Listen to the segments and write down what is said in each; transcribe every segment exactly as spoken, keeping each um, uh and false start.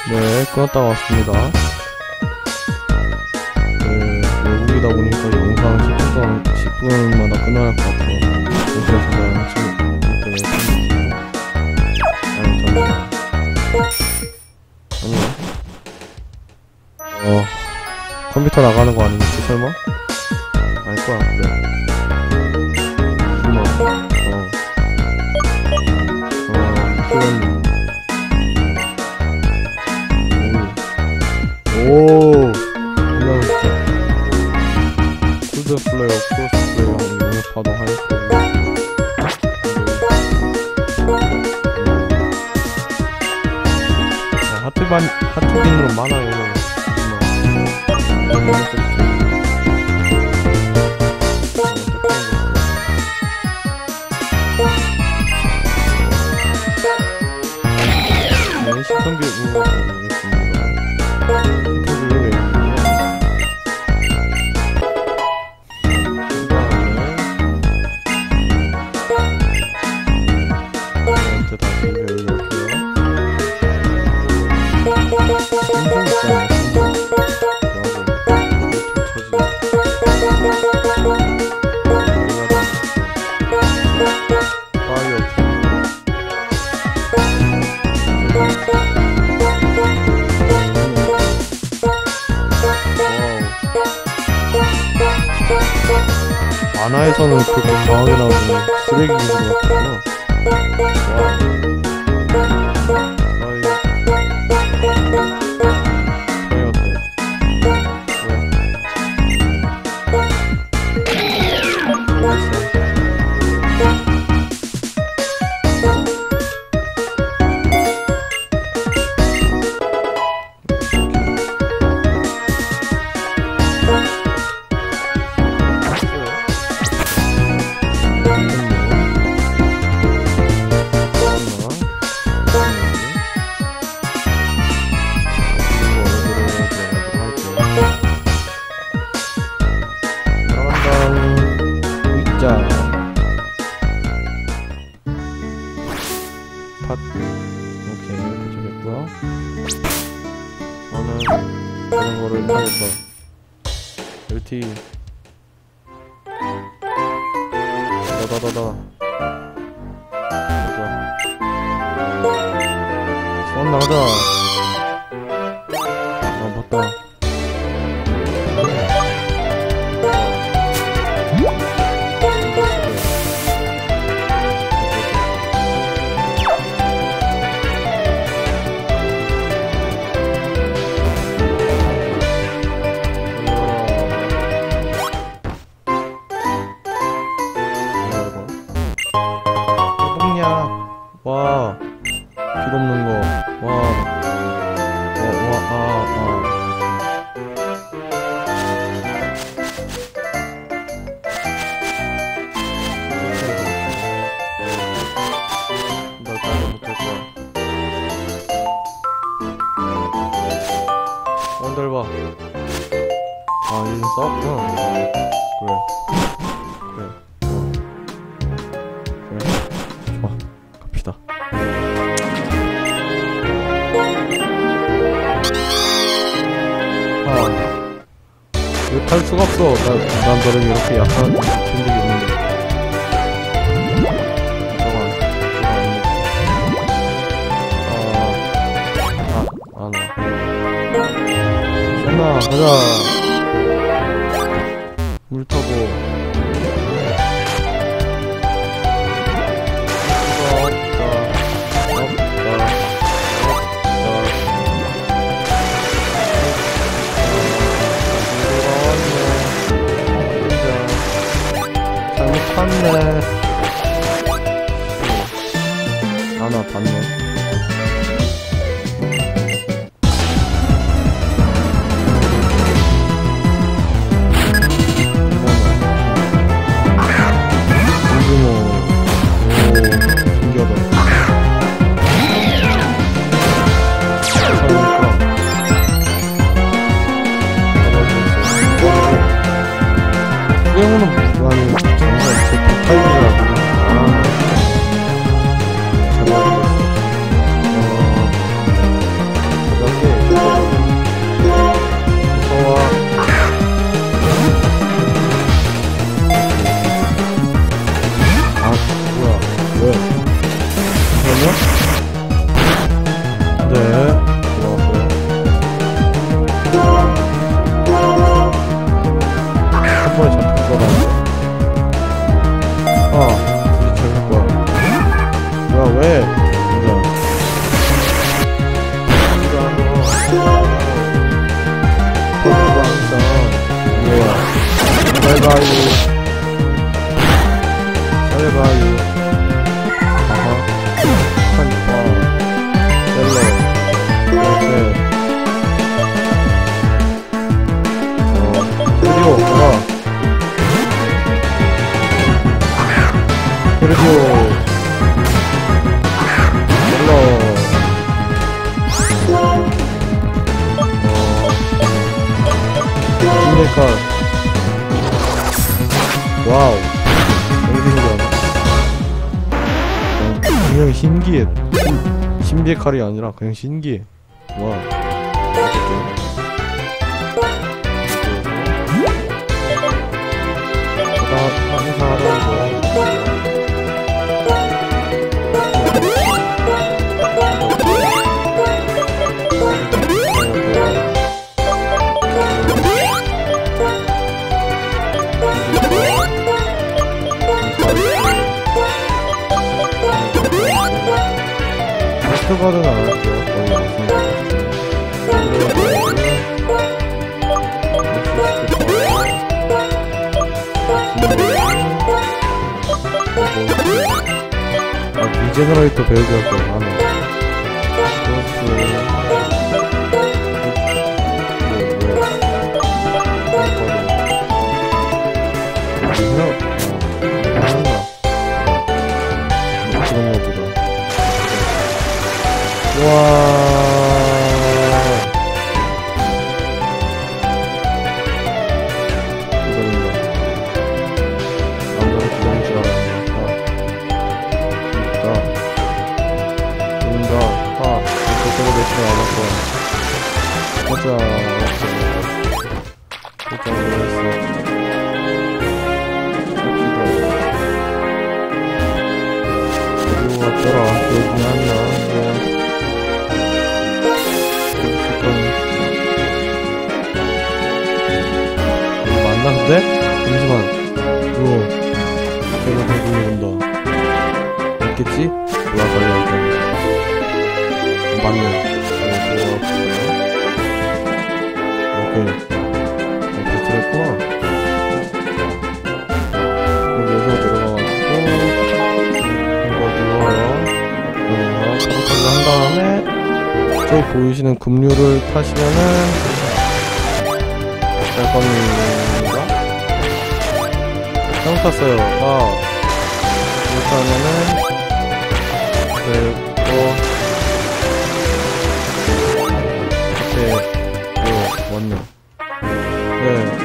네, 끊었다 왔습니다. 네, 외국이다 보니까 영상 십 분 동안, 십 분마다 끊어야 할 것 같아요. 그래서 제가 지금 때문에 아니, 저는 아니요. 어, 컴퓨터 나가는 거 아니겠지, 설마? 아닐 거야, 그래. 설마, 어. 어, 표현. 오, 그냥 진짜 쿨드 플레이어, 크로스 플레이어 하는 영역파도 할 거고. 하트반, 하트빈으로 많아요. 네, 십성비 우와 모르겠습니다. 인터뷰를 내겠군요. 그 다음에 이벤트 다시 배우려고요. 신분 있잖아요, 신분. 만화에서는 그렇게 강하게 나오는 쓰레기 기술 같구나. 와. 아이. 저희 어때? 왜? 알겠어. 팟 오케이 도착했고요. 저는 이런 거를 타겠어. 엘티 다다다다 선 나가자. 아 맞다. 와, 길 없는 거. 와, 와, 와, 아, 아. 나 달려 못할 거야. 언들 봐. 아, 얘는 싸웠구나. 그래. 그래. 그래. 좋아. 갑시다. 할 수가 없어. 난, 난 너를 이렇게 약한 본 적이 있는데. 잠깐만. 아, 아, 안 와. 쌤아, 가자. 물 타고. 탔네. 하나 봤네. 오징어. 오, 신기하다. 수영은 무관이 정말 제 백팔이라고. 아, 잘 모르겠어. 어, 들어왔어요. 한 번에 잡힐 거라는데. 아, 진짜 잡힐 거야. 뭐야, 왜? 진짜. 포크가 항상. 뭐야. 잘 가요. 잘 가요. 아하. 한파. 셀러. 이렇게. 어, 그리고, 뭐야. 그리고 멜로 어 신기카 와우 너무 신기하다. 그냥 신기해. 신비의 칼이 아니라 그냥 신기해. 와 항상하던 거 포스트가드는 안 할게요. 거의 아, 리제너레이터 배우기 할 거야, 하면. 와. 이거입니다. 남자는 기다릴 줄 알았네. 아. 보인다. 아. 저쪽으로 매치가 안 왔어. 가자. 일단 올라있어. 그리고 왔더라. 여기 한나. 근데? 잠시만 이거 내가 대군이 온다. 있겠지? 뭐야 빨리 왔다. 맞네. 오케이 이렇게 들었구나. 여기서 들어가가지고 이거 누워요. 여기서 그렇게 한 다음에 저기 보이시는 급류를 타시면은 짤 겁니다. 잘못 탔어요. 아, 이렇게 하면은, 그리고, 앞에, 이거, 왔네. 네.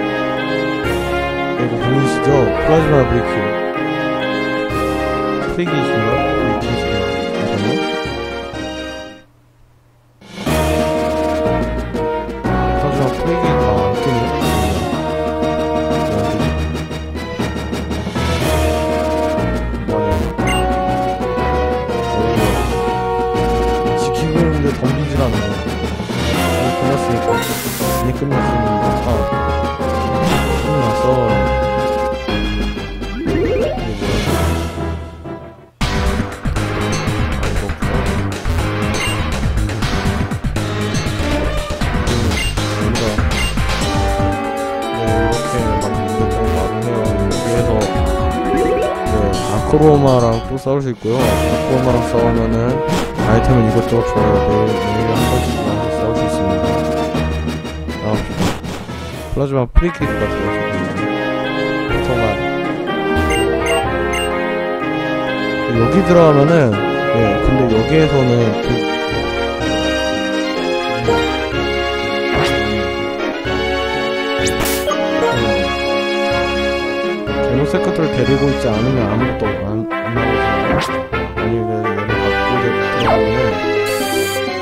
이거 보이시죠? 플라즈마 브레이크. 프리기이신가요? 브레이크이신가요? 잠깐만요. 플라즈마 프리기가 안 뜨네. 덤비질 않네. 이미 끝났으니까. 이미 끝났으니까. 아. 끝났어. 이게 뭐야? 아이고, 뭔가. 네, 이렇게 만드는 거 같네요. 여기에서, 네, 아크로마랑 또 싸울 수 있고요. 아크로마랑 싸우면은, 아이템은 이것저것 줘요. 매일, 매일 한 번씩 나와서 싸울 수 있습니다. 나옵시다. 플라즈마 프리킥 같은 거 정말. 여기 들어가면은, 예, 근데 여기에서는 그, 제노세크트를 데리고 있지 않으면 아무것도 안, 안 나오잖아요. 아니, 얘를 갖고 들어가면은,